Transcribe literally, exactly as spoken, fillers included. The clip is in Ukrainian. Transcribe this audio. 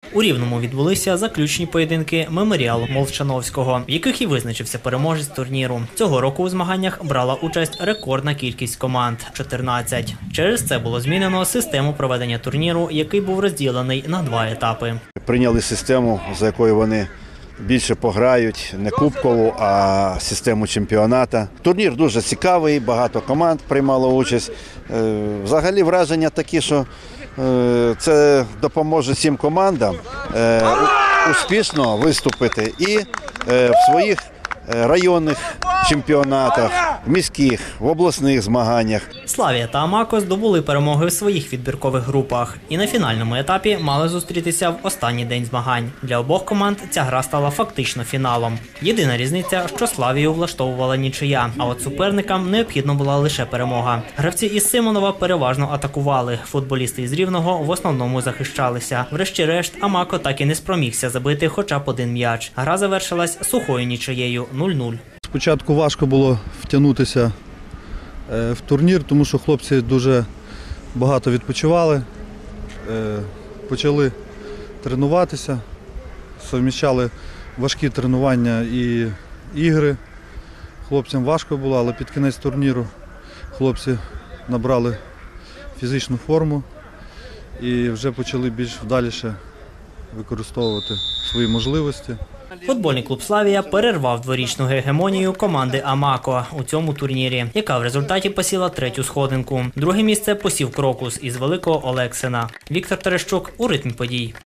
У Рівному відбулися заключні поєдинки меморіалу Молчановського, в яких і визначився переможець турніру. Цього року у змаганнях брала участь рекордна кількість команд – чотирнадцять. Через це було змінено систему проведення турніру, який був розділений на два етапи. Прийняли систему, за якою вони більше пограють, не кубкову, а систему чемпіоната. Турнір дуже цікавий, багато команд приймало участь. Взагалі враження такі, що це допоможе всім командам успішно виступити і в своїх районних чемпіонатах, міських, в обласних змаганнях. Славія та Амако здобули перемоги в своїх відбіркових групах і на фінальному етапі мали зустрітися в останній день змагань. Для обох команд ця гра стала фактично фіналом. Єдина різниця, що Славію влаштовувала нічия, а от суперникам необхідно була лише перемога. Гравці із Симонова переважно атакували, футболісти із Рівного в основному захищалися. Врешті-решт, Амако так і не спромігся забити хоча б один м'яч. Гра завершилась сухою нічиєю нуль нуль. Спочатку важко було втягнутися в турнір, тому що хлопці дуже багато відпочивали, почали тренуватися, совміщали важкі тренування і ігри. Хлопцям важко було, але під кінець турніру хлопці набрали фізичну форму і вже почали більш вдаліше використовувати свої можливості. Футбольний клуб «Славія» перервав дворічну гегемонію команди «Амако» у цьому турнірі, яка в результаті посіла третю сходинку. Друге місце посів «Крокус» із Великого Олексина. Віктор Терещук у ритмі подій.